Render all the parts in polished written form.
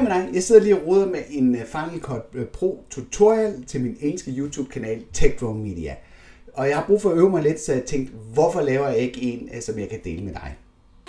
Hej med dig, jeg sidder lige og roder med en Final Cut Pro tutorial til min engelske YouTube-kanal TechDrone Media. Og jeg har brug for at øve mig lidt, så jeg tænkte, hvorfor laver jeg ikke en, som jeg kan dele med dig?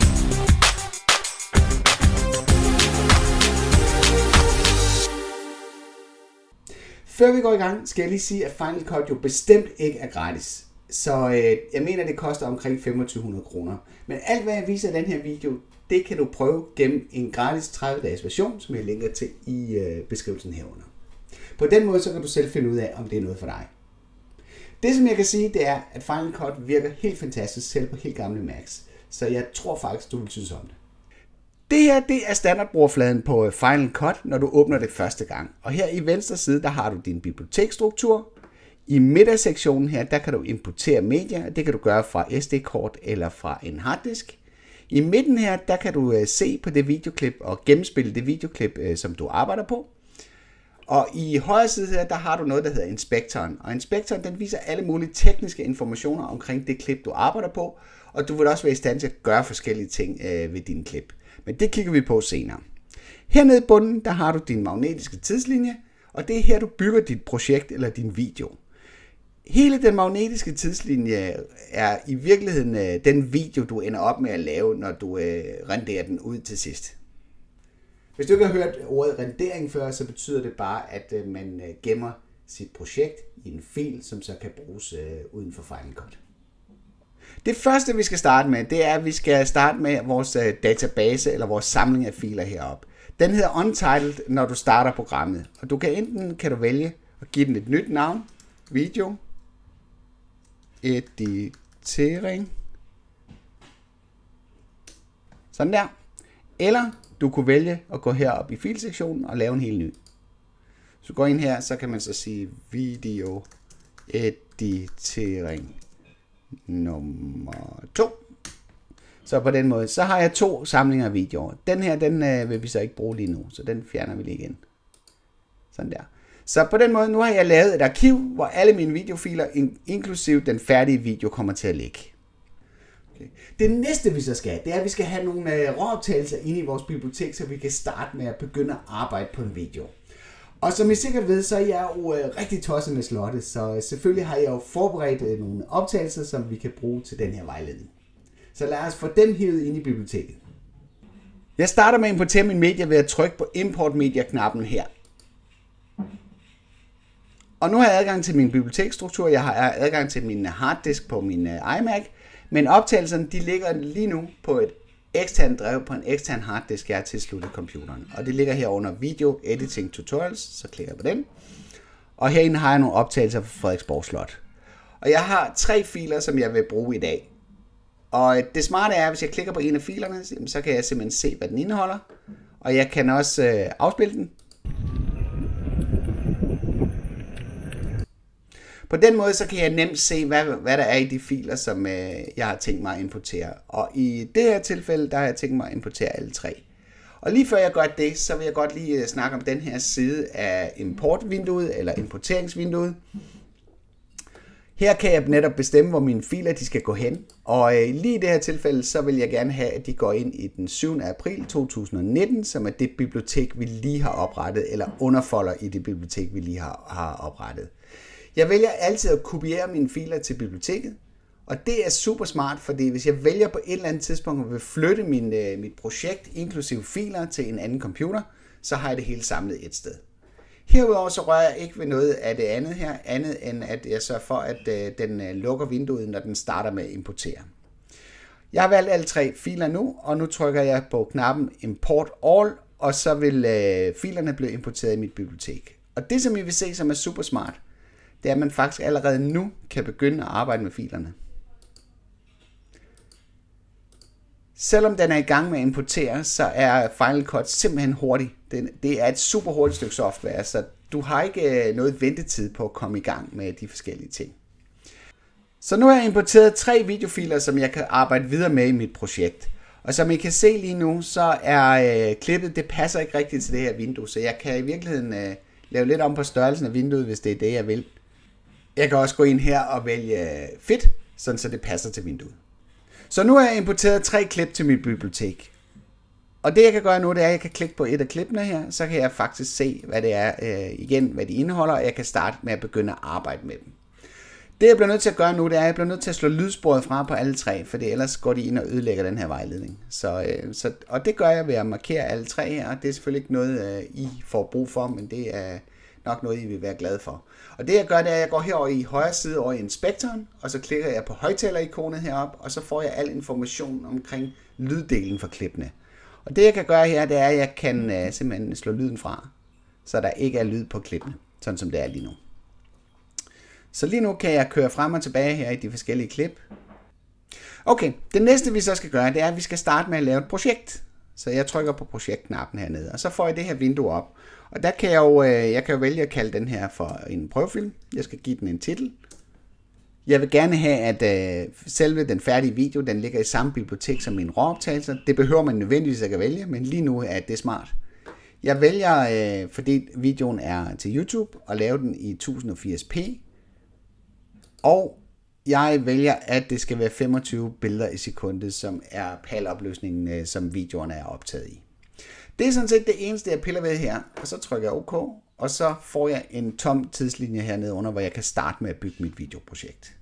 Før vi går i gang, skal jeg lige sige, at Final Cut jo bestemt ikke er gratis. Så jeg mener, det koster omkring 2500 kroner. Men alt hvad jeg viser i den her video, det kan du prøve gennem en gratis 30-dages version, som jeg linker til i beskrivelsen herunder. På den måde så kan du selv finde ud af, om det er noget for dig. Det som jeg kan sige, det er, at Final Cut virker helt fantastisk, selv på helt gamle Macs. Så jeg tror faktisk, du vil synes om det. Det her, det er standardbrugerfladen på Final Cut, når du åbner det første gang. Og her i venstre side, der har du din biblioteksstruktur. I midtersektionen her, der kan du importere medier. Det kan du gøre fra SD-kort eller fra en harddisk. I midten her, der kan du se på det videoklip og gennemspille det videoklip, som du arbejder på. Og i højre side her, der har du noget, der hedder inspektoren. Og inspektoren, den viser alle mulige tekniske informationer omkring det klip, du arbejder på. Og du vil også være i stand til at gøre forskellige ting ved dine klip. Men det kigger vi på senere. Hernede i bunden, der har du din magnetiske tidslinje. Og det er her, du bygger dit projekt eller din video. Hele den magnetiske tidslinje er i virkeligheden den video, du ender op med at lave, når du renderer den ud til sidst. Hvis du ikke har hørt ordet rendering før, så betyder det bare, at man gemmer sit projekt i en fil, som så kan bruges uden for Final Cut. Det første, vi skal starte med, det er, at vi skal starte med vores database eller vores samling af filer heroppe. Den hedder Untitled, når du starter programmet. Og du kan enten vælge at give den et nyt navn, video, editering, sådan der. Eller du kunne vælge at gå herop i filsektionen og lave en helt ny. Så du går ind her, så kan man så sige video editering nummer 2. Så på den måde, så har jeg 2 samlinger af videoer. Den her, den vil vi så ikke bruge lige nu, så den fjerner vi lige igen. Sådan der. Så på den måde, nu har jeg lavet et arkiv, hvor alle mine videofiler, inklusive den færdige video, kommer til at ligge. Okay. Det næste vi så skal, det er, at vi skal have nogle råoptagelser inde i vores bibliotek, så vi kan starte med at begynde at arbejde på en video. Og som I sikkert ved, så er jeg jo rigtig tosset med slottet, så selvfølgelig har jeg jo forberedt nogle optagelser, som vi kan bruge til den her vejledning. Så lad os få dem hivet ind i biblioteket. Jeg starter med at importere mine medier ved at trykke på Import Media-knappen her. Og nu har jeg adgang til min biblioteksstruktur, jeg har adgang til min harddisk på min iMac, men optagelserne de ligger lige nu på et eksternt drev på en ekstern harddisk, jeg har tilsluttet computeren. Og det ligger her under Video Editing Tutorials, så klikker jeg på den. Og herinde har jeg nogle optagelser fra Frederiksborg Slot. Og jeg har 3 filer, som jeg vil bruge i dag. Og det smarte er, at hvis jeg klikker på en af filerne, så kan jeg simpelthen se, hvad den indeholder. Og jeg kan også afspille den. På den måde så kan jeg nemt se, hvad der er i de filer, som jeg har tænkt mig at importere. Og i det her tilfælde, der har jeg tænkt mig at importere alle 3. Og lige før jeg gør det, så vil jeg godt lige snakke om den her side af importvinduet eller importeringsvinduet. Her kan jeg netop bestemme, hvor mine filer de skal gå hen. Og lige i det her tilfælde, så vil jeg gerne have, at de går ind i den 7. april 2019, som er det bibliotek, vi lige har oprettet, eller underfolder i det bibliotek, vi lige har oprettet. Jeg vælger altid at kopiere mine filer til biblioteket, og det er super smart, fordi hvis jeg vælger på et eller andet tidspunkt at vil flytte mit projekt, inklusive filer, til en anden computer, så har jeg det hele samlet et sted. Herudover så rører jeg ikke ved noget af det andet her, andet end at jeg sørger for, at den lukker vinduet, når den starter med at importere. Jeg har valgt alle 3 filer nu, og nu trykker jeg på knappen Import All, og så vil filerne blive importeret i mit bibliotek. Og det som I vil se, som er super smart, det er, at man faktisk allerede nu kan begynde at arbejde med filerne. Selvom den er i gang med at importere, så er Final Cut simpelthen hurtig. Det er et super hurtigt stykke software, så du har ikke noget ventetid på at komme i gang med de forskellige ting. Så nu har jeg importeret 3 videofiler, som jeg kan arbejde videre med i mit projekt. Og som I kan se lige nu, så er klippet, det passer ikke rigtigt til det her vindue, så jeg kan i virkeligheden lave lidt om på størrelsen af vinduet, hvis det er det, jeg vil. Jeg kan også gå ind her og vælge Fit, sådan så det passer til vinduet. Så nu har jeg importeret 3 klip til mit bibliotek. Og det jeg kan gøre nu, det er, at jeg kan klikke på et af klippene her, så kan jeg faktisk se, hvad det er igen, hvad de indeholder, og jeg kan starte med at begynde at arbejde med dem. Det jeg bliver nødt til at gøre nu, det er, at jeg bliver nødt til at slå lydsporet fra på alle tre, for ellers går de ind og ødelægger den her vejledning. Og det gør jeg ved at markere alle tre her, og det er selvfølgelig ikke noget, I får brug for, men det er nok noget, I vil være glade for. Og det jeg gør, det er, at jeg går herover i højre side over i inspektoren, og så klikker jeg på højtalerikonet heroppe, og så får jeg al information omkring lyddelen for klippene. Og det jeg kan gøre her, det er, at jeg kan simpelthen slå lyden fra, så der ikke er lyd på klippene, sådan som det er lige nu. Så lige nu kan jeg køre frem og tilbage her i de forskellige klip. Okay, det næste vi så skal gøre, det er, at vi skal starte med at lave et projekt. Så jeg trykker på projektknappen hernede, og så får jeg det her vindue op. Og der kan jeg kan jo vælge at kalde den her for en prøvefilm. Jeg skal give den en titel. Jeg vil gerne have, at selve den færdige video, den ligger i samme bibliotek som mine råoptagelser. Det behøver man nødvendigvis ikke at vælge, men lige nu er det smart. Jeg vælger, fordi videoen er til YouTube, at lave den i 1080p. Og jeg vælger, at det skal være 25 billeder i sekundet, som er PAL-opløsningen, som videoerne er optaget i. Det er sådan set det eneste, jeg piller ved her. Og så trykker jeg OK, og så får jeg en tom tidslinje hernede under, hvor jeg kan starte med at bygge mit videoprojekt.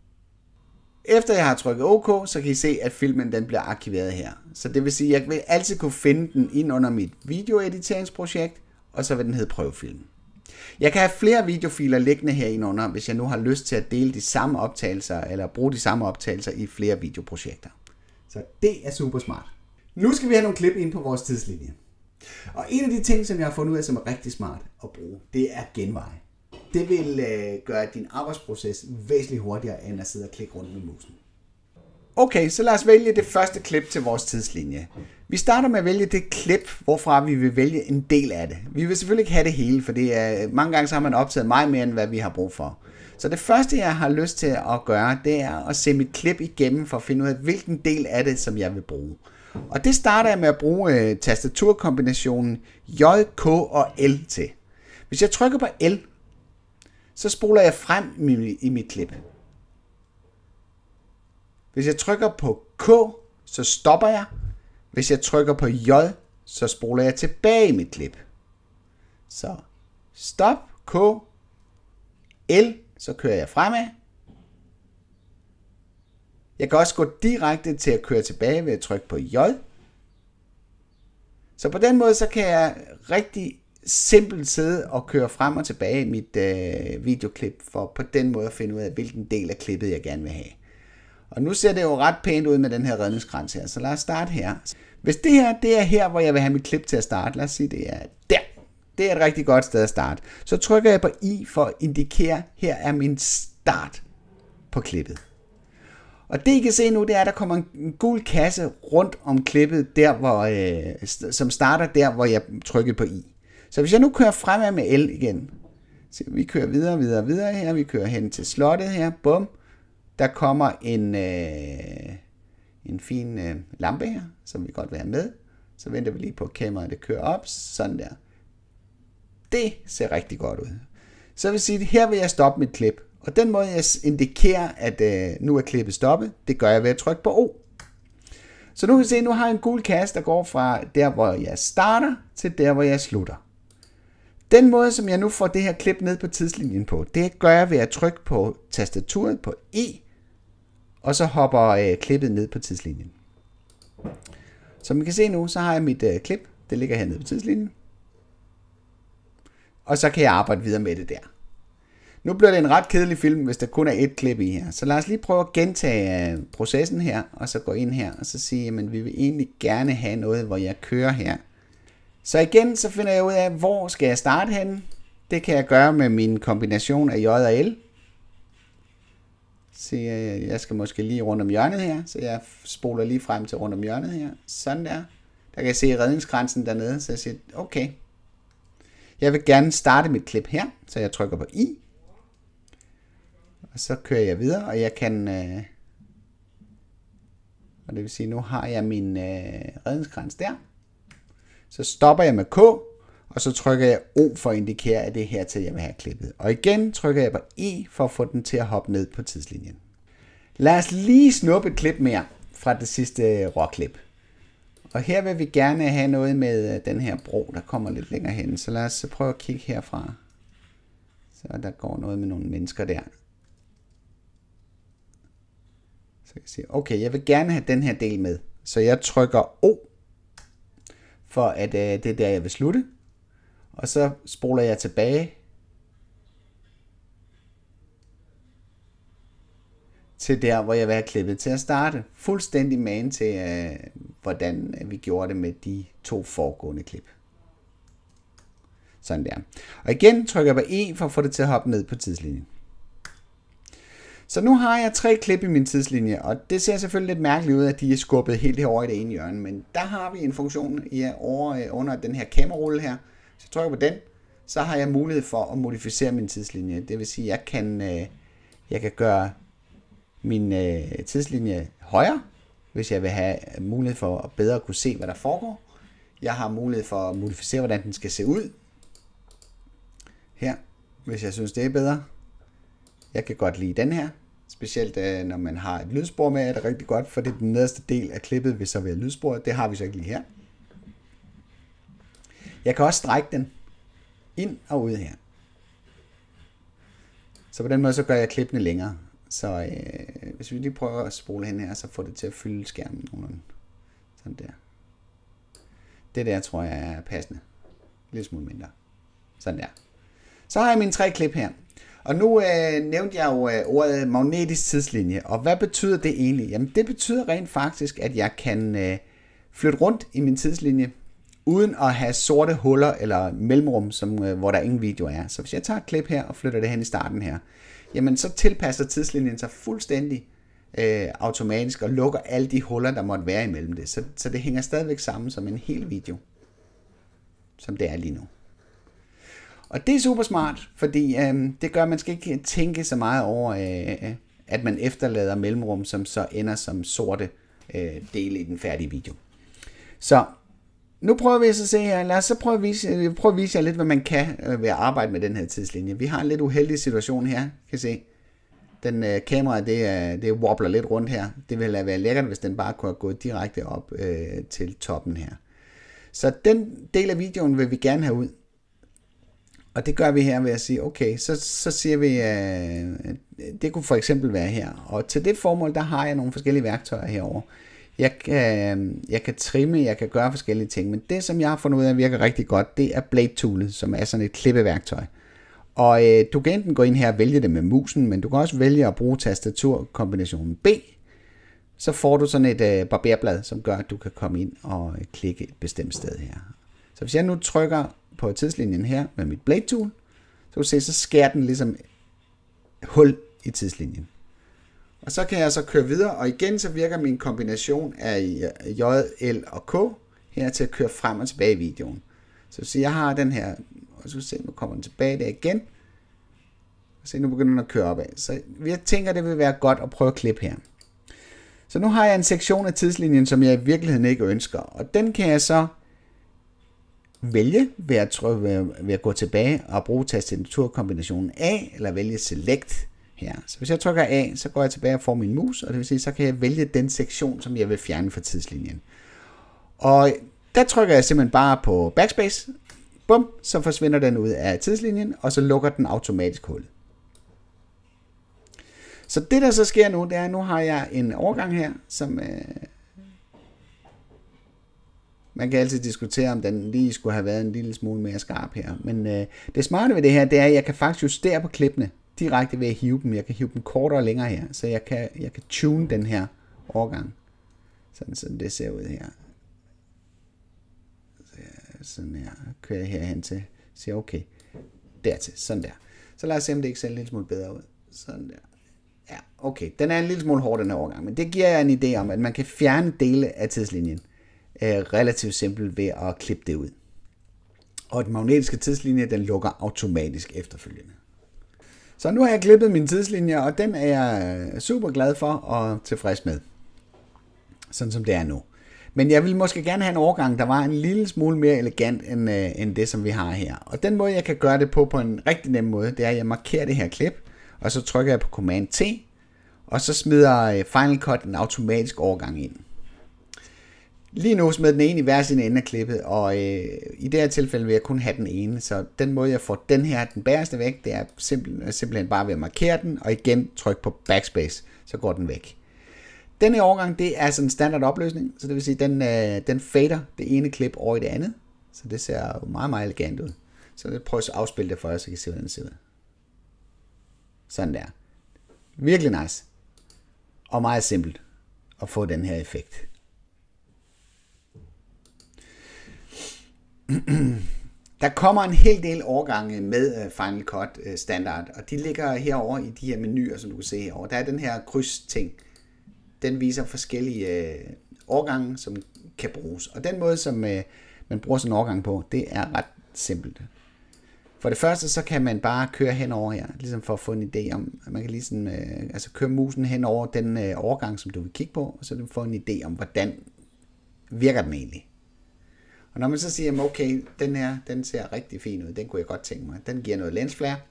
Efter jeg har trykket OK, så kan I se, at filmen den bliver arkiveret her. Så det vil sige, at jeg vil altid kunne finde den ind under mit videoediteringsprojekt, og så vil den hedde prøvefilm. Jeg kan have flere videofiler liggende herinde under, hvis jeg nu har lyst til at dele de samme optagelser, eller bruge de samme optagelser i flere videoprojekter. Så det er super smart. Nu skal vi have nogle klip ind på vores tidslinje. Og en af de ting, som jeg har fundet ud af, som er rigtig smart at bruge, det er genveje. Det vil gøre din arbejdsproces væsentligt hurtigere, end at sidde og klikke rundt med musen. Okay, så lad os vælge det første klip til vores tidslinje. Vi starter med at vælge det klip, hvorfra vi vil vælge en del af det. Vi vil selvfølgelig ikke have det hele, for mange gange så har man optaget meget mere, end hvad vi har brug for. Så det første, jeg har lyst til at gøre, det er at se mit klip igennem, for at finde ud af, hvilken del af det, som jeg vil bruge. Og det starter jeg med at bruge tastaturkombinationen J, K og L til. Hvis jeg trykker på L, så spoler jeg frem i mit klip. Hvis jeg trykker på K, så stopper jeg. Hvis jeg trykker på J, så spoler jeg tilbage i mit klip. Så stop, K, L, så kører jeg fremad. Jeg kan også gå direkte til at køre tilbage ved at trykke på J. Så på den måde, så kan jeg rigtig simpelt sidde og køre frem og tilbage i mit videoklip, for på den måde at finde ud af, hvilken del af klippet jeg gerne vil have. Og nu ser det jo ret pænt ud med den her redningskrans her, så lad os starte her. Hvis det her, det er her, hvor jeg vil have mit klip til at starte, lad os sige, det er der. Det er et rigtig godt sted at starte. Så trykker jeg på I for at indikere, her er min start på klippet. Og det I kan se nu, det er, at der kommer en gul kasse rundt om klippet, der hvor, som starter der, hvor jeg trykker på I. Så hvis jeg nu kører fremad med L igen, så vi kører videre her, vi kører hen til slottet her, bum. Der kommer en fin lampe her, som vi godt vil have med. Så venter vi lige på, at kameraet det kører op, sådan der. Det ser rigtig godt ud. Så vil sige, at her vil jeg stoppe mit klip. Og den måde jeg indikerer, at nu er klippet stoppet, det gør jeg ved at trykke på O. Så nu kan I se, at nu har jeg en gul kasse, der går fra der, hvor jeg starter, til der, hvor jeg slutter. Den måde, som jeg nu får det her klip ned på tidslinjen på, det gør jeg ved at trykke på tastaturet på E, og så hopper klippet ned på tidslinjen. Som I kan se nu, så har jeg mit klip, det ligger hernede på tidslinjen. Og så kan jeg arbejde videre med det der. Nu bliver det en ret kedelig film, hvis der kun er et klip i her. Så lad os lige prøve at gentage processen her, og så gå ind her, og så sige, at vi vil egentlig gerne have noget, hvor jeg kører her. Så igen, så finder jeg ud af, hvor skal jeg starte henne. Det kan jeg gøre med min kombination af J og L. Så jeg skal måske lige rundt om hjørnet her, så jeg spoler lige frem til rundt om hjørnet her. Sådan der. Der kan jeg se redningskransen dernede, så jeg siger, okay. Jeg vil gerne starte mit klip her, så jeg trykker på I. Og så kører jeg videre, og jeg kan... og det vil sige, nu har jeg min redningskrans der. Så stopper jeg med K, og så trykker jeg O for at indikere, at det er hertil, jeg vil have klippet. Og igen trykker jeg på E for at få den til at hoppe ned på tidslinjen. Lad os lige snuppe et klip mere fra det sidste råklip. Og her vil vi gerne have noget med den her bro, der kommer lidt længere hen. Så lad os prøve at kigge herfra. Så der går noget med nogle mennesker der. Så kan jeg sige, okay, jeg vil gerne have den her del med. Så jeg trykker O, for at det er der, jeg vil slutte. Og så spoler jeg tilbage til der, hvor jeg vil have klippet til at starte. Fuldstændig man til, hvordan vi gjorde det med de 2 foregående klip. Sådan der. Og igen trykker jeg på E for at få det til at hoppe ned på tidslinjen. Så nu har jeg 3 klip i min tidslinje, og det ser selvfølgelig lidt mærkeligt ud, at de er skubbet helt herover i det ene hjørne, men der har vi en funktion over under den her kamerarulle her. Så jeg trykker på den, så har jeg mulighed for at modificere min tidslinje. Det vil sige, at jeg kan gøre min tidslinje højere, hvis jeg vil have mulighed for at bedre kunne se, hvad der foregår. Jeg har mulighed for at modificere, hvordan den skal se ud. Her, hvis jeg synes, det er bedre. Jeg kan godt lide den her. Specielt når man har et lydspor med, er det rigtig godt, for det er den nederste del af klippet, vil så være lydspor. Det har vi så ikke lige her. Jeg kan også strække den ind og ud her. Så på den måde så gør jeg klippene længere. Så hvis vi lige prøver at spole hen her, så får det til at fylde skærmen nogenlunde. Sådan der. Det der tror jeg er passende. Lidt smule mindre. Sådan der. Så har jeg mine 3 klip her. Og nu nævnte jeg jo ordet magnetisk tidslinje. Og hvad betyder det egentlig? Jamen det betyder rent faktisk, at jeg kan flytte rundt i min tidslinje, uden at have sorte huller eller mellemrum, hvor der ingen video er. Så hvis jeg tager et klip her og flytter det hen i starten her, jamen så tilpasser tidslinjen sig fuldstændig automatisk og lukker alle de huller, der måtte være imellem det. Så det hænger stadigvæk sammen som en hel video, som det er lige nu. Og det er super smart, fordi det gør, at man skal ikke tænke så meget over, at man efterlader mellemrum, som så ender som sorte dele i den færdige video. Så nu prøver vi at se her. Lad os så prøve at vise jer lidt, hvad man kan ved at arbejde med den her tidslinje. Vi har en lidt uheldig situation her, kan I se. Den kamera, det wobbler lidt rundt her. Det ville være lækkert, hvis den bare kunne have gået direkte op til toppen her. Så den del af videoen vil vi gerne have ud. Og det gør vi her ved at sige, okay, så siger vi, det kunne for eksempel være her. Og til det formål, der har jeg nogle forskellige værktøjer herover. Jeg kan trimme, jeg kan gøre forskellige ting, men det, som jeg har fundet ud af, virker rigtig godt, det er Blade-toolet, som er sådan et klippeværktøj. Og du kan enten gå ind her og vælge det med musen, men du kan også vælge at bruge tastaturkombinationen B. Så får du sådan et barberblad, som gør, at du kan komme ind og klikke et bestemt sted her. Så hvis jeg nu trykker på tidslinjen her med mit Blade Tool, så kan du se, så skærer den ligesom hul i tidslinjen. Og så kan jeg så køre videre, og igen så virker min kombination af J, L og K her til at køre frem og tilbage i videoen. Så jeg har den her, og så se, nu kommer den tilbage der igen. Så nu begynder den at køre opad. Så jeg tænker, det vil være godt at prøve at klippe her. Så nu har jeg en sektion af tidslinjen, som jeg i virkeligheden ikke ønsker, og den kan jeg så vælge ved at gå tilbage og bruge tastaturkombinationen A, eller vælge Select her. Så hvis jeg trykker A, så går jeg tilbage og får min mus, og det vil sige, så kan jeg vælge den sektion, som jeg vil fjerne fra tidslinjen. Og der trykker jeg simpelthen bare på Backspace. Bum, så forsvinder den ud af tidslinjen, og så lukker den automatisk hullet. Så det der så sker nu, det er, at nu har jeg en overgang her, som man kan altid diskutere, om den lige skulle have været en lille smule mere skarp her. Men det smarte ved det her, det er, at jeg kan faktisk justere på klippene direkte ved at hive dem. Jeg kan hive dem kortere og længere her, så jeg kan tune den her overgang. Sådan det ser ud her. Sådan her. Kører jeg herhen til. Siger okay. Dertil. Sådan der. Så lad os se, om det ikke ser en lille smule bedre ud. Sådan der. Ja, okay. Den er en lille smule hård, den her overgang. Men det giver jer en idé om, at man kan fjerne dele af tidslinjen relativt simpelt ved at klippe det ud. Og den magnetiske tidslinje, den lukker automatisk efterfølgende. Så nu har jeg klippet min tidslinje, og den er jeg super glad for og tilfreds med. Sådan som det er nu. Men jeg vil måske gerne have en overgang, der var en lille smule mere elegant end det, som vi har her. Og den måde, jeg kan gøre det på en rigtig nem måde, det er, at jeg markerer det her klip, og så trykker jeg på Command T, og så smider Final Cut en automatisk overgang ind. Lige nu smed den ene i hver sin ende af klippet, og i det her tilfælde vil jeg kun have den ene, så den måde jeg får den her, den bagerste væk, det er simpelthen bare ved at markere den, og igen tryk på backspace, så går den væk. Denne overgang, det er sådan en standard opløsning, så det vil sige, den fader det ene klip over i det andet, så det ser meget, meget elegant ud. Så jeg prøver at afspille det for jer, så I kan se, hvordan det ser ud. Sådan der. Virkelig nice. Og meget simpelt at få den her effekt. Der kommer en hel del overgange med Final Cut standard, og de ligger herover i de her menuer, som du kan se herovre. Der er den her kryds ting. Den viser forskellige overgange, som kan bruges. Og den måde, som man bruger sådan en overgang på, det er ret simpelt. For det første, så kan man bare køre henover her, ligesom for at få en idé om, at man kan lige sådan, køre musen henover den overgang, som du vil kigge på, og så du får en idé om, hvordan virker den egentlig. Og når man så siger, okay, den her, den ser rigtig fin ud, den kunne jeg godt tænke mig, den giver noget lens flare,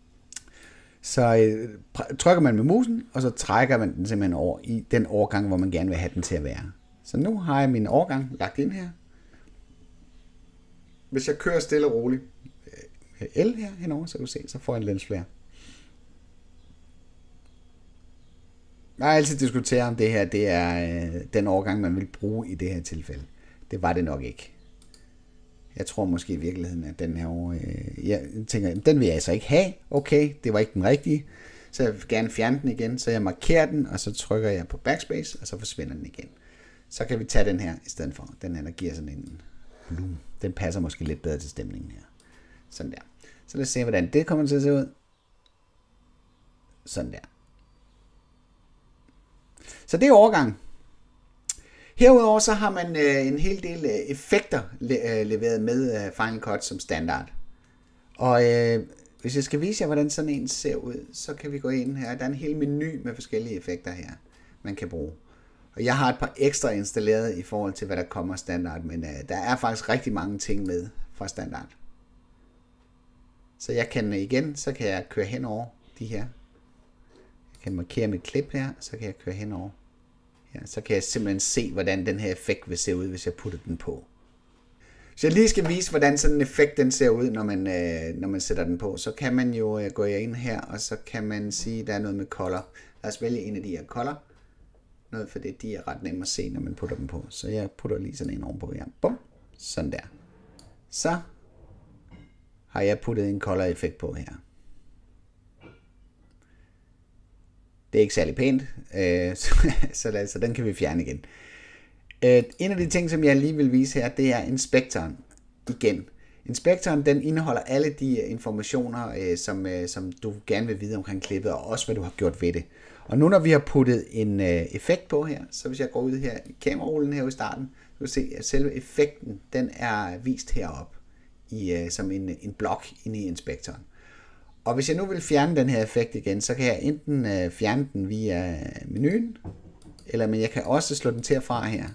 så trykker man med musen, og så trækker man den simpelthen over i den overgang, hvor man gerne vil have den til at være. Så nu har jeg min overgang lagt ind her. Hvis jeg kører stille og roligt L her henover, så kan du se, så får jeg en lens flare. Jeg har altid diskuteret, om det her det er den overgang, man vil bruge i det her tilfælde. Det var det nok ikke. Jeg tror måske i virkeligheden, at den her jeg tænker, den vil jeg altså ikke have. Okay, det var ikke den rigtige. Så jeg vil gerne fjerne den igen, så jeg markerer den, og så trykker jeg på backspace, og så forsvinder den igen. Så kan vi tage den her i stedet for. Den her, der giver sådan en bloom. Den passer måske lidt bedre til stemningen her. Sådan der. Så lad os se, hvordan det kommer til at se ud. Sådan der. Så det er overgang. Herudover så har man en hel del effekter leveret med Final Cut som standard. Og hvis jeg skal vise jer, hvordan sådan en ser ud, så kan vi gå ind her. Der er en hel menu med forskellige effekter her, man kan bruge. Og jeg har et par ekstra installeret i forhold til, hvad der kommer standard, men der er faktisk rigtig mange ting med fra standard. Så jeg kan igen, så kan jeg køre hen over de her. Jeg kan markere mit klip her, så kan jeg køre hen over. Ja, så kan jeg simpelthen se, hvordan den her effekt vil se ud, hvis jeg putter den på. Så jeg lige skal vise, hvordan sådan en effekt den ser ud, når man sætter den på. Så kan man jo gå ind her, og så kan man sige, at der er noget med color. Lad os vælge en af de her color. Noget for det, de er ret nemme at se, når man putter dem på. Så jeg putter lige sådan en ovenpå her. Bum. Sådan der. Så har jeg puttet en color effekt på her. Det er ikke særlig pænt, så den kan vi fjerne igen. En af de ting, som jeg lige vil vise her, det er inspektoren igen. Inspektoren, den indeholder alle de informationer, som du gerne vil vide omkring klippet, og også hvad du har gjort ved det. Og nu når vi har puttet en effekt på her, så hvis jeg går ud her i kamerarullen her i starten, så kan du se, at selve effekten, den er vist heroppe som en blok inde i inspektoren. Og hvis jeg nu vil fjerne den her effekt igen, så kan jeg enten fjerne den via menuen, men jeg kan også slå den til og fra her.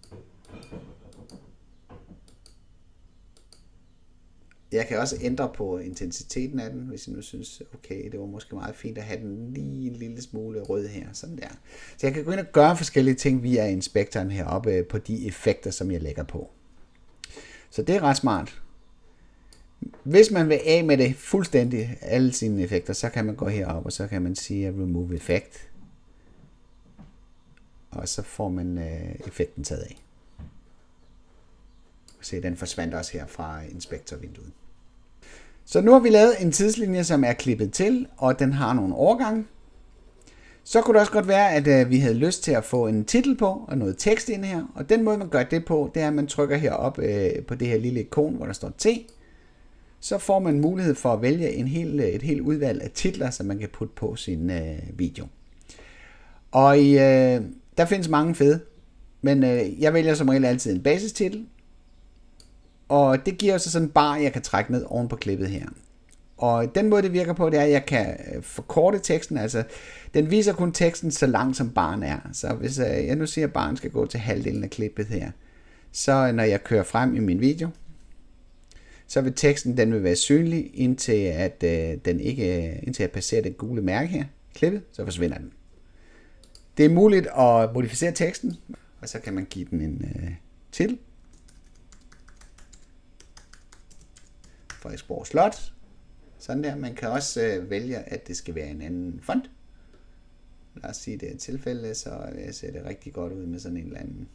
Jeg kan også ændre på intensiteten af den, hvis jeg nu synes, okay, det var måske meget fint at have den lige en lille smule rød her, sådan der. Så jeg kan gå ind og gøre forskellige ting via inspektoren heroppe på de effekter, som jeg lægger på. Så det er ret smart. Hvis man vil af med det fuldstændig, alle sine effekter, så kan man gå herop, og så kan man sige remove effect. Og så får man effekten taget af. Se, den forsvandt også her fra inspektorvinduet. Så nu har vi lavet en tidslinje, som er klippet til, og den har nogle overgange. Så kunne det også godt være, at vi havde lyst til at få en titel på, og noget tekst ind her. Og den måde, man gør det på, det er, at man trykker herop på det her lille ikon, hvor der står T. Så får man mulighed for at vælge et helt udvalg af titler, som man kan putte på sin video. Og der findes mange fede, men jeg vælger som regel altid en basistitel. Og det giver så sådan en bar, jeg kan trække ned oven på klippet her. Og den måde, det virker på, det er, at jeg kan forkorte teksten. Altså, den viser kun teksten så langt, som barn er. Så hvis jeg nu siger, at barn skal gå til halvdelen af klippet her, så når jeg kører frem i min video, så vil teksten den vil være synlig, indtil jeg passerer det gule mærke her, klippet, så forsvinder den. Det er muligt at modificere teksten, og så kan man give den til Frederiksborg Slot. Sådan der. Man kan også vælge, at det skal være en anden font. Lad os sige, det er et tilfælde, så ser det rigtig godt ud med sådan en eller anden.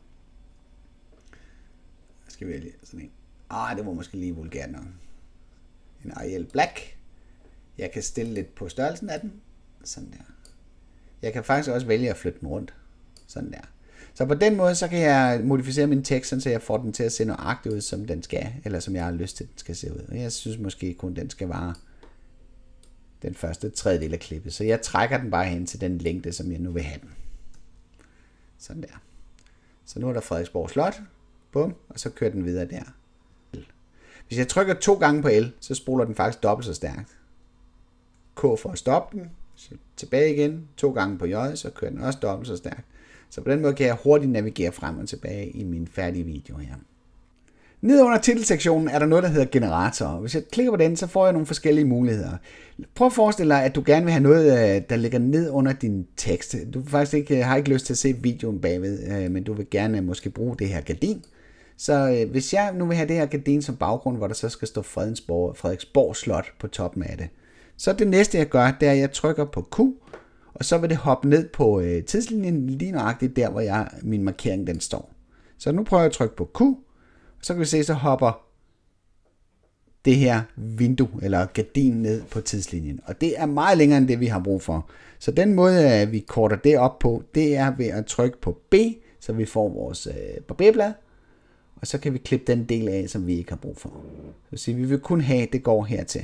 Jeg skal vælge sådan en. Det var måske lige vulgært nok. En Arial Black. Jeg kan stille lidt på størrelsen af den. Sådan der. Jeg kan faktisk også vælge at flytte den rundt. Sådan der. Så på den måde, så kan jeg modificere min tekst, så jeg får den til at se nøjagtigt ud, som den skal, eller som jeg har lyst til, den skal se ud. Og jeg synes måske kun, den skal vare den første tredjedel af klippet. Så jeg trækker den bare hen til den længde, som jeg nu vil have den. Sådan der. Så nu er der Frederiksborg Slot. Bum, og så kører den videre der. Hvis jeg trykker 2 gange på L, så spoler den faktisk dobbelt så stærkt. K for at stoppe den. Så tilbage igen. 2 gange på J, så kører den også dobbelt så stærkt. Så på den måde kan jeg hurtigt navigere frem og tilbage i min færdige video her. Nede under titelsektionen er der noget, der hedder generator. Hvis jeg klikker på den, så får jeg nogle forskellige muligheder. Prøv at forestille dig, at du gerne vil have noget, der ligger ned under din tekst. Du faktisk har ikke lyst til at se videoen bagved, men du vil gerne måske bruge det her gardin. Så hvis jeg nu vil have det her gardin som baggrund, hvor der så skal stå Frederiksborg Slot på toppen af det, så det næste jeg gør, det er, at jeg trykker på Q, og så vil det hoppe ned på tidslinjen lige nøjagtigt der, hvor min markering den står. Så nu prøver jeg at trykke på Q, og så kan vi se, så hopper det her vindue eller gardin ned på tidslinjen. Og det er meget længere end det, vi har brug for. Så den måde, vi korter det op på, det er ved at trykke på B, så vi får vores barberblad. Og så kan vi klippe den del af, som vi ikke har brug for. Så vil sige, vi vil kun have, at det går hertil.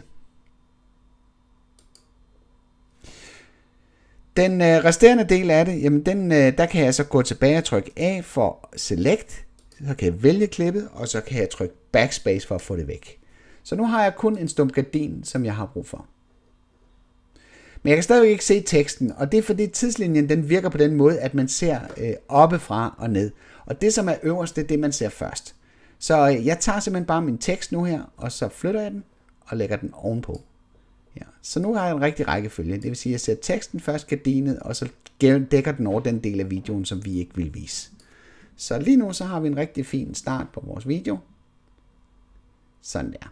Den resterende del af det, jamen der kan jeg så gå tilbage og trykke A for Select. Så kan jeg vælge klippet, og så kan jeg trykke Backspace for at få det væk. Så nu har jeg kun en stump gardin, som jeg har brug for. Men jeg kan stadigvæk ikke se teksten, og det er fordi tidslinjen den virker på den måde, at man ser oppefra og ned. Og det som er øverst, det er det man ser først. Så jeg tager simpelthen bare min tekst nu her, og så flytter jeg den og lægger den ovenpå. Ja. Så nu har jeg en rigtig rækkefølge. Det vil sige, at jeg ser teksten først, gardinet, og så dækker den over den del af videoen, som vi ikke vil vise. Så lige nu så har vi en rigtig fin start på vores video. Sådan der.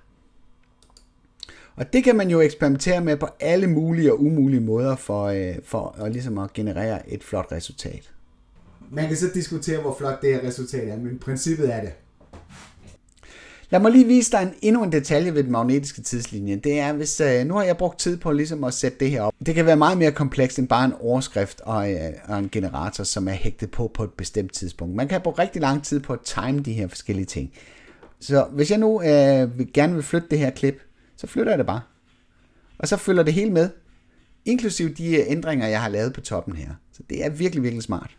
Og det kan man jo eksperimentere med på alle mulige og umulige måder for at, ligesom at generere et flot resultat. Man kan så diskutere, hvor flot det her resultat er, men princippet er det. Lad mig lige vise dig endnu en detalje ved den magnetiske tidslinje. Det er, hvis nu har jeg brugt tid på ligesom at sætte det her op. Det kan være meget mere komplekst end bare en overskrift og en generator, som er hægtet på et bestemt tidspunkt. Man kan bruge rigtig lang tid på at time de her forskellige ting. Så hvis jeg nu gerne vil flytte det her klip, så flytter jeg det bare. Og så følger det hele med, inklusive de ændringer, jeg har lavet på toppen her. Så det er virkelig, virkelig smart.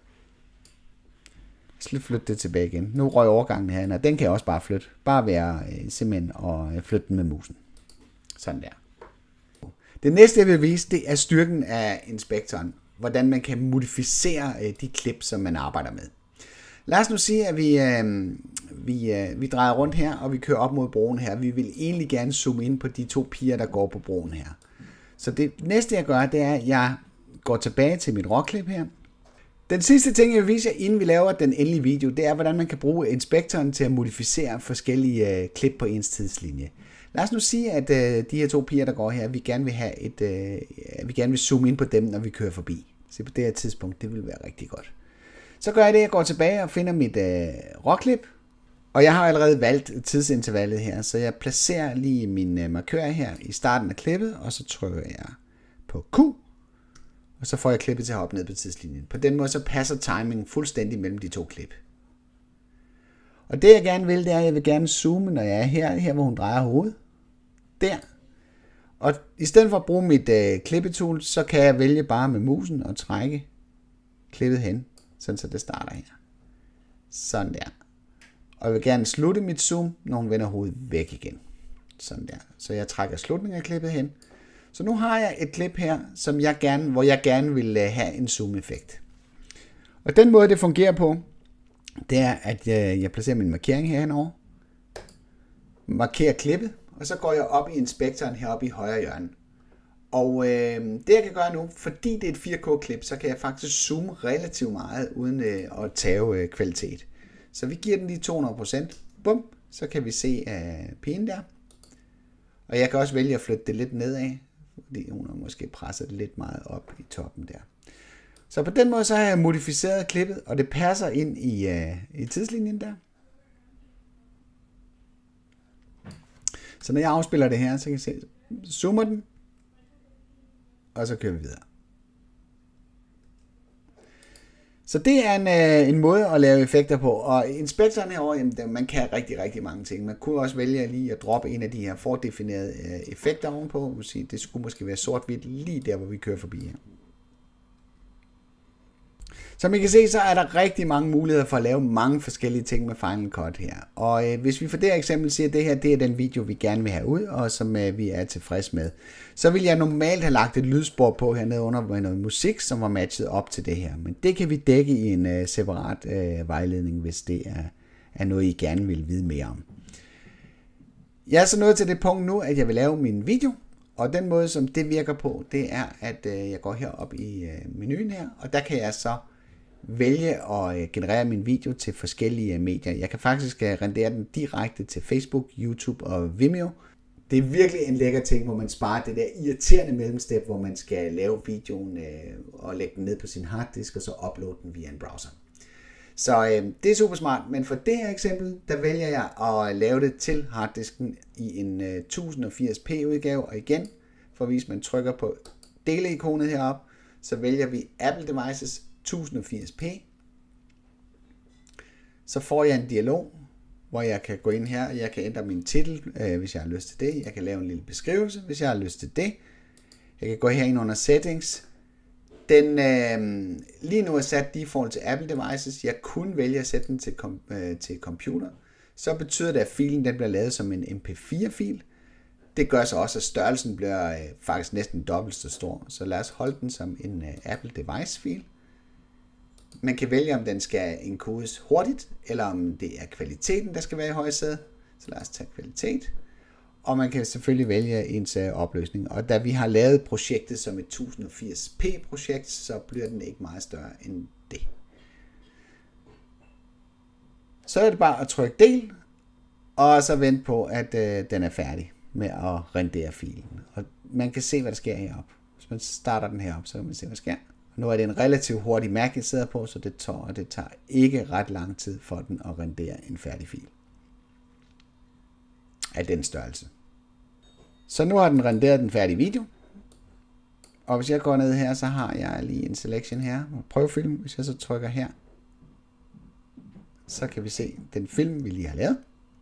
Så flytte det tilbage igen. Nu røg overgangen herinde, og den kan jeg også bare flytte. Bare være simpelthen og flytte den med musen. Sådan der. Det næste, jeg vil vise, det er styrken af inspektoren. Hvordan man kan modificere de klip, som man arbejder med. Lad os nu sige, at vi drejer rundt her, og vi kører op mod broen her. Vi vil egentlig gerne zoome ind på de 2 piger, der går på broen her. Så det næste, jeg gør, det er, at jeg går tilbage til mit råklip her. Den sidste ting, jeg vil vise jer, inden vi laver den endelige video, det er, hvordan man kan bruge inspektoren til at modificere forskellige klip på ens tidslinje. Lad os nu sige, at de her 2 piger, der går her, vi gerne vil zoome ind på dem, når vi kører forbi. Så på det her tidspunkt, det vil være rigtig godt. Så gør jeg det, jeg går tilbage og finder mit råklip. Og jeg har allerede valgt tidsintervallet her, så jeg placerer lige min markør her i starten af klippet, og så trykker jeg på Q. Og så får jeg klippet til at hoppe ned på tidslinjen. På den måde så passer timingen fuldstændig mellem de 2 klip. Og det jeg gerne vil, det er, at jeg vil gerne zoome, når jeg er her hvor hun drejer hovedet. Der. Og i stedet for at bruge mit klippetool, så kan jeg vælge bare med musen og trække klippet hen, sådan så det starter her. Sådan der. Og jeg vil gerne slutte mit zoom, når hun vender hovedet væk igen. Sådan der. Så jeg trækker slutningen af klippet hen. Så nu har jeg et klip her, hvor jeg gerne vil have en zoom-effekt. Og den måde, det fungerer på, det er, at jeg placerer min markering herhenover, markerer klippet, og så går jeg op i inspektoren heroppe i højre hjørne. Og det jeg kan gøre nu, fordi det er et 4K-klip, så kan jeg faktisk zoome relativt meget, uden at tage kvalitet. Så vi giver den lige 200%. Bum, så kan vi se pigen der. Og jeg kan også vælge at flytte det lidt nedad, fordi hun har måske presset det lidt meget op i toppen der. Så på den måde så har jeg modificeret klippet, og det passer ind i tidslinjen der. Så når jeg afspiller det her, så kan I se, zoomer den, og så kører vi videre. Så det er en måde at lave effekter på, og inspektoren herovre, jamen, man kan rigtig mange ting. Man kunne også vælge lige at droppe en af de her fordefinerede effekter ovenpå. Det skulle måske være sort-hvidt lige der, hvor vi kører forbi her. Som I kan se, så er der rigtig mange muligheder for at lave mange forskellige ting med Final Cut her. Og hvis vi for det her eksempel siger, at det her det er den video, vi gerne vil have ud, og som vi er tilfreds med, så vil jeg normalt have lagt et lydspor på hernede under med noget musik, som var matchet op til det her. Men det kan vi dække i en separat vejledning, hvis det er noget, I gerne vil vide mere om. Jeg er så nået til det punkt nu, at jeg vil lave min video. Og den måde, som det virker på, det er, at jeg går herop i menuen her, og der kan jeg så vælge at generere min video til forskellige medier. Jeg kan faktisk rendere den direkte til Facebook, YouTube og Vimeo. Det er virkelig en lækker ting, hvor man sparer det der irriterende mellemstep, hvor man skal lave videoen og lægge den ned på sin harddisk, og så uploade den via en browser. Så det er super smart, men for det her eksempel, der vælger jeg at lave det til harddisken i en 1080p udgave, og igen, for hvis man trykker på dele-ikonet heroppe, så vælger vi Apple Devices 1080p. Så får jeg en dialog, hvor jeg kan gå ind her, jeg kan ændre min titel, hvis jeg har lyst til det. Jeg kan lave en lille beskrivelse, hvis jeg har lyst til det. Jeg kan gå herind under settings. Den lige nu er sat default til Apple Devices. Jeg kunne vælge at sætte den til computer. Så betyder det, at filen den bliver lavet som en MP4-fil. Det gør så også, at størrelsen bliver faktisk næsten dobbelt så stor. Så lad os holde den som en Apple Device-fil. Man kan vælge, om den skal enkodes hurtigt, eller om det er kvaliteten, der skal være i højsædet. Så lad os tage kvalitet. Og man kan selvfølgelig vælge ens opløsning. Og da vi har lavet projektet som et 1080p projekt, så bliver den ikke meget større end det. Så er det bare at trykke del, og så vente på, at den er færdig med at rendere filen. Og man kan se, hvad der sker heroppe. Hvis man starter den heroppe, så kan man se, hvad der sker. Nu er det en relativt hurtig Mac, jeg sidder på, så det tager ikke ret lang tid for den at rendere en færdig fil af den størrelse. Så nu har den renderet den færdige video. Og hvis jeg går ned her, så har jeg lige en selection her. Prøv film. Hvis jeg så trykker her, så kan vi se den film, vi lige har lavet.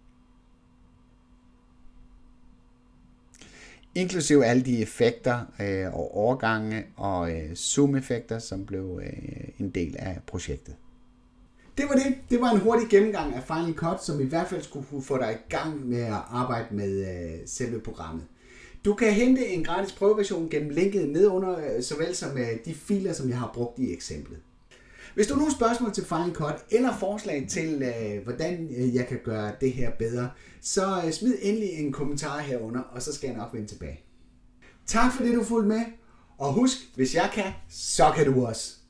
Inklusive alle de effekter og overgange og zoom-effekter, som blev en del af projektet. Det var det. Det var en hurtig gennemgang af Final Cut, som i hvert fald skulle kunne få dig i gang med at arbejde med selve programmet. Du kan hente en gratis prøveversion gennem linket nedunder, såvel som de filer, som jeg har brugt i eksemplet. Hvis du har nogle spørgsmål til Final Cut, eller forslag til, hvordan jeg kan gøre det her bedre, så smid endelig en kommentar herunder, og så skal jeg nok vende tilbage. Tak for det, du fulgte med, og husk, hvis jeg kan, så kan du også.